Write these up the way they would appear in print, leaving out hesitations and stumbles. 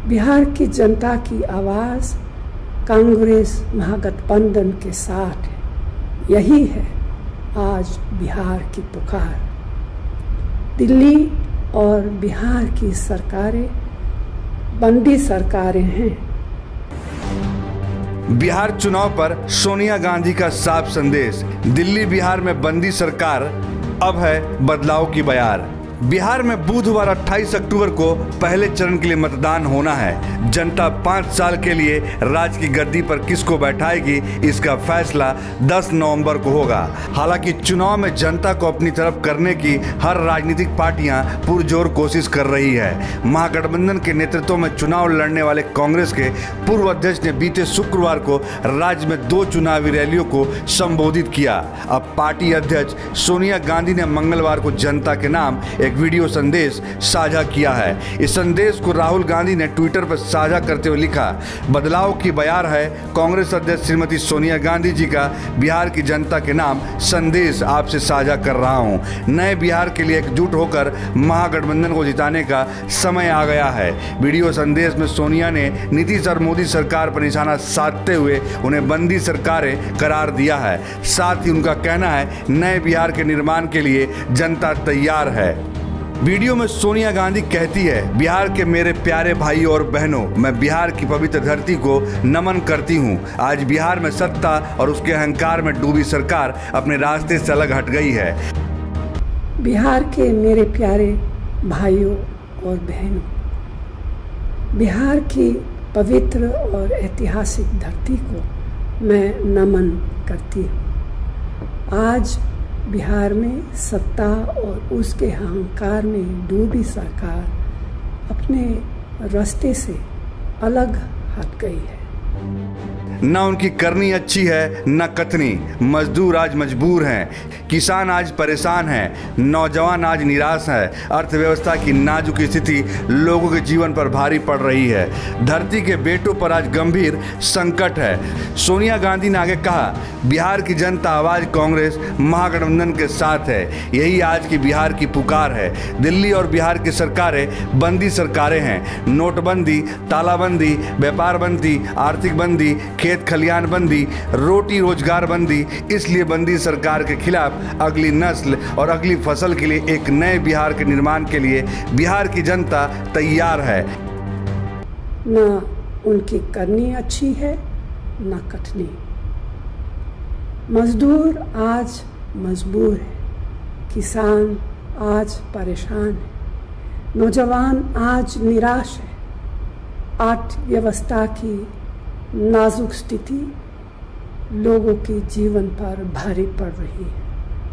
बिहार की जनता की आवाज़ कांग्रेस महागठबंधन के साथ है। यही है आज बिहार की पुकार। दिल्ली और बिहार की सरकारें बंदी सरकारें हैं। बिहार चुनाव पर सोनिया गांधी का साफ संदेश। दिल्ली बिहार में बंदी सरकार, अब है बदलाव की बयार। बिहार में बुधवार 28 अक्टूबर को पहले चरण के लिए मतदान होना है। जनता 5 साल के लिए राज्य की गद्दी पर किसको बैठाएगी, इसका फैसला 10 नवंबर को होगा। हालांकि चुनाव में जनता को अपनी तरफ करने की हर राजनीतिक पार्टियां पुरजोर कोशिश कर रही है। महागठबंधन के नेतृत्व में चुनाव लड़ने वाले कांग्रेस के पूर्व अध्यक्ष ने बीते शुक्रवार को राज्य में 2 चुनावी रैलियों को संबोधित किया। अब पार्टी अध्यक्ष सोनिया गांधी ने मंगलवार को जनता के नाम एक वीडियो संदेश साझा किया है। इस संदेश को राहुल गांधी ने ट्विटर पर साझा करते हुए लिखा, बदलाव की बयार है। कांग्रेस अध्यक्ष श्रीमती सोनिया गांधी जी का बिहार की जनता के नाम संदेश आपसे साझा कर रहा हूं। नए बिहार के लिए एकजुट होकर महागठबंधन को जिताने का समय आ गया है। वीडियो संदेश में सोनिया ने नीतीश और मोदी सरकार पर निशाना साधते हुए उन्हें बंदी सरकारें करार दिया है। साथ ही उनका कहना है, नए बिहार के निर्माण के लिए जनता तैयार है। वीडियो में सोनिया गांधी कहती है, बिहार के मेरे प्यारे भाई और बहनों, मैं बिहार की पवित्र धरती को नमन करती हूं। आज बिहार में सत्ता और उसके अहंकार में डूबी सरकार अपने रास्ते से अलग हट गई है। बिहार के मेरे प्यारे भाइयों और बहनों, बिहार की पवित्र और ऐतिहासिक धरती को मैं नमन करती हूँ। आज बिहार में सत्ता और उसके अहंकार में डूबी सरकार अपने रास्ते से अलग हट गई है। न उनकी करनी अच्छी है न कथनी। मजदूर आज मजबूर हैं, किसान आज परेशान हैं, नौजवान आज निराश है। अर्थव्यवस्था की नाजुक स्थिति लोगों के जीवन पर भारी पड़ रही है। धरती के बेटों पर आज गंभीर संकट है। सोनिया गांधी ने आगे कहा, बिहार की जनता आवाज कांग्रेस महागठबंधन के साथ है। यही आज की बिहार की पुकार है। दिल्ली और बिहार की सरकारें बंदी सरकारें हैं। नोटबंदी, तालाबंदी, व्यापार बंदी, आर्थिक बंदी, खेत खलियान बंदी, रोटी रोजगार बंदी। इसलिए बंदी सरकार के खिलाफ अगली नस्ल और अगली फसल के लिए एक नए बिहार के निर्माण के लिए बिहार की जनता तैयार है। न उनकी करनी अच्छी है न कटनी। मजदूर आज मजबूर है, किसान आज परेशान है, नौजवान आज निराश है। अर्थव्यवस्था की नाजुक स्थिति लोगों के जीवन पर भारी पड़ रही है।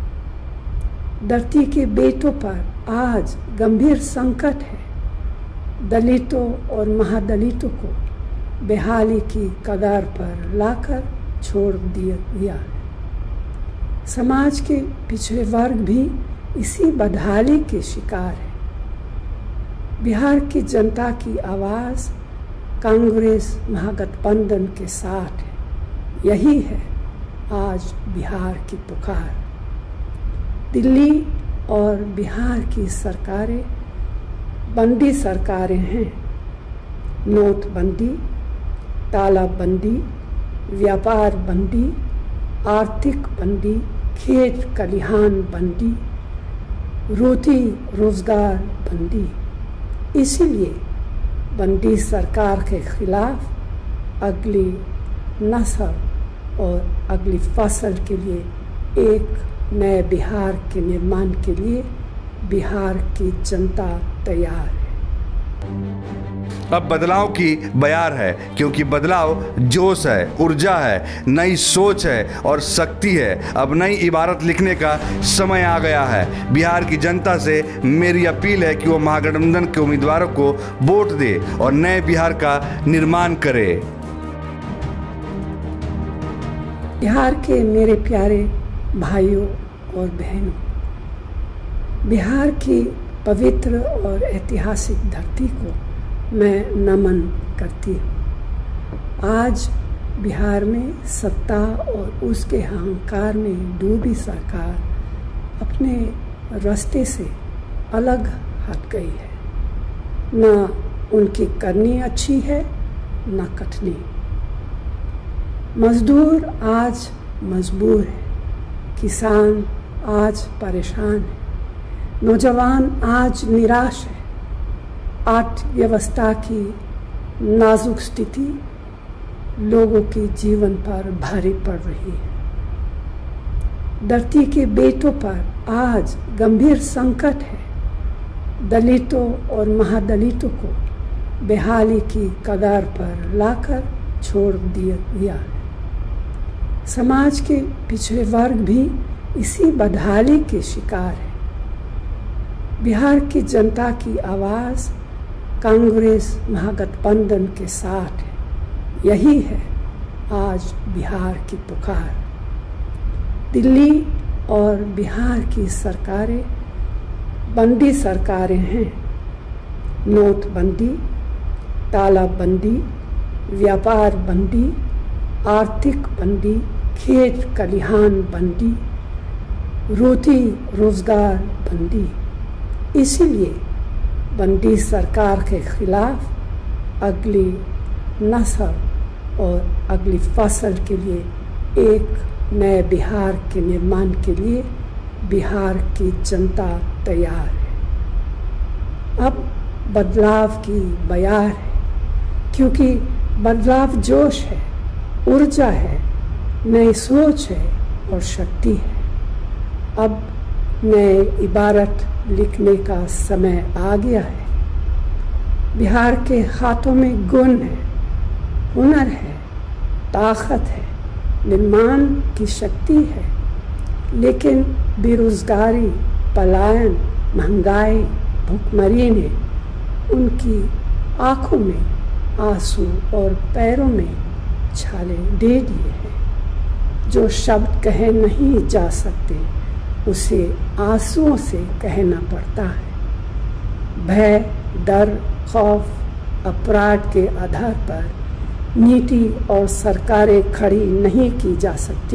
धरती के बेटों पर आज गंभीर संकट है। दलितों और महादलितों को बेहाली की कगार पर लाकर छोड़ दिया है। समाज के पिछड़े वर्ग भी इसी बदहाली के शिकार है। बिहार की जनता की आवाज़ कांग्रेस महागठबंधन के साथ है। यही है आज बिहार की पुकार। दिल्ली और बिहार की सरकारें बंदी सरकारें हैं। नोटबंदी, तालाबंदी, व्यापार बंदी, आर्थिक बंदी, खेत खलिहान बंदी, रोटी रोजगार बंदी। इसीलिए बंदी सरकार के खिलाफ अगली नस्ल और अगली फसल के लिए एक नए बिहार के निर्माण के लिए बिहार की जनता तैयार है। अब बदलाव की बयार है, क्योंकि बदलाव जोश है, ऊर्जा है, नई सोच है और शक्ति है। अब नई इबारत लिखने का समय आ गया है। बिहार की जनता से मेरी अपील है कि वो महागठबंधन के उम्मीदवारों को वोट दे और नए बिहार का निर्माण करे। बिहार के मेरे प्यारे भाइयों और बहनों, बिहार की पवित्र और ऐतिहासिक धरती को मैं नमन करती हूँ। आज बिहार में सत्ता और उसके अहंकार में डूबी सरकार अपने रास्ते से अलग हट गई है। न उनकी करनी अच्छी है न कटनी। मजदूर आज मजबूर है, किसान आज परेशान है, नौजवान आज निराश है। अर्थव्यवस्था की नाजुक स्थिति लोगों के जीवन पर भारी पड़ रही है। धरती के बेटों पर आज गंभीर संकट है। दलितों और महादलितों को बेहाली की कगार पर लाकर छोड़ दिया है। समाज के पिछड़े वर्ग भी इसी बदहाली के शिकार है। बिहार की जनता की आवाज़ कांग्रेस महागठबंधन के साथ है। यही है आज बिहार की पुकार। दिल्ली और बिहार की सरकारें बंदी सरकारें हैं। नोटबंदी, तालाबंदी, व्यापार बंदी, आर्थिक बंदी, खेत खलिहान बंदी, रोटी रोजगार बंदी। इसीलिए बंदी सरकार के खिलाफ अगली नस्ल और अगली फसल के लिए एक नए बिहार के निर्माण के लिए बिहार की जनता तैयार है। अब बदलाव की बयार है, क्योंकि बदलाव जोश है, ऊर्जा है, नई सोच है और शक्ति है। अब नए इबारत लिखने का समय आ गया है। बिहार के हाथों में गुण है, हुनर है, ताकत है, निर्माण की शक्ति है, लेकिन बेरोजगारी, पलायन, महंगाई, भुखमरी ने उनकी आंखों में आंसू और पैरों में छाले दे दिए हैं। जो शब्द कहे नहीं जा सकते उसे आंसुओं से कहना पड़ता है। भय, डर, खौफ, अपराध के आधार पर नीति और सरकारें खड़ी नहीं की जा सकती।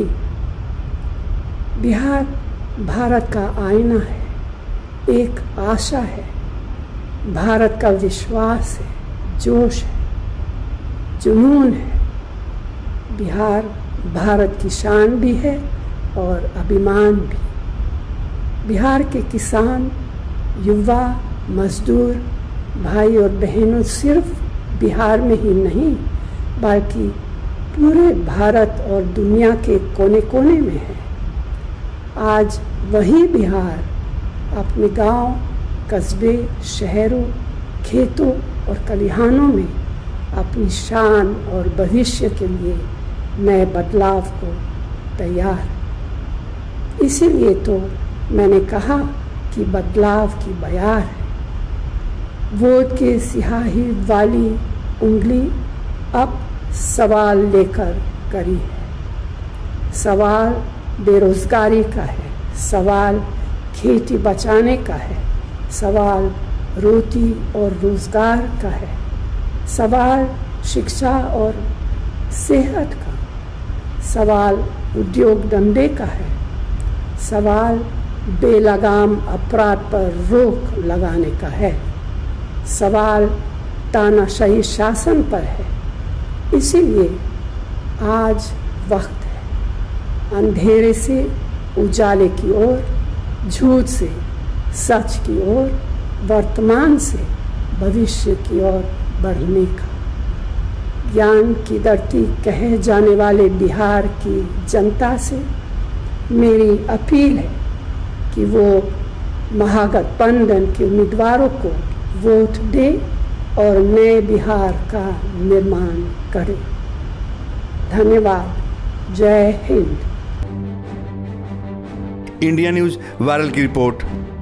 बिहार भारत का आईना है, एक आशा है, भारत का विश्वास है, जोश है, जुनून है। बिहार भारत की शान भी है और अभिमान भी। बिहार के किसान, युवा, मजदूर, भाई और बहनों सिर्फ बिहार में ही नहीं बल्कि पूरे भारत और दुनिया के कोने कोने में है। आज वही बिहार अपने गांव, कस्बे, शहरों, खेतों और खलिहानों में अपनी शान और भविष्य के लिए नए बदलाव को तैयार है। इसीलिए तो मैंने कहा कि बदलाव की बयार है। वोट के सियाही वाली उंगली अब सवाल लेकर करी है। सवाल बेरोजगारी का है, सवाल खेती बचाने का है, सवाल रोटी और रोजगार का है, सवाल शिक्षा और सेहत का, सवाल उद्योग धंधे का है, सवाल बेलगाम अपराध पर रोक लगाने का है, सवाल तानाशाही शासन पर है। इसीलिए आज वक्त है अंधेरे से उजाले की ओर, झूठ से सच की ओर, वर्तमान से भविष्य की ओर बढ़ने का। ज्ञान की धरती कहे जाने वाले बिहार की जनता से मेरी अपील है कि वो महागठबंधन के उम्मीदवारों को वोट दे और नए बिहार का निर्माण करे। धन्यवाद। जय हिंद। इंडिया न्यूज़ वायरल की रिपोर्ट।